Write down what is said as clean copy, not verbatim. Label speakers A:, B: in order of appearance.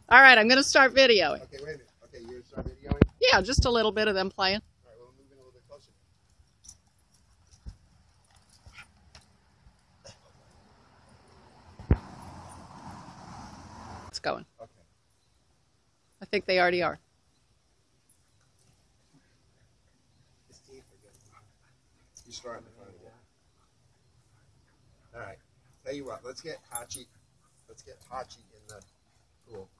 A: All right, I'm going to start videoing.
B: Okay, wait a minute. Okay, you're going to start videoing?
A: Yeah, just a little bit of them playing.
B: All right, we'll move in a little bit closer.
A: It's going.
B: Okay.
A: I think they already are.
B: His teeth are good. You start in the front again. All right. Tell you what, let's get Hachi in the pool.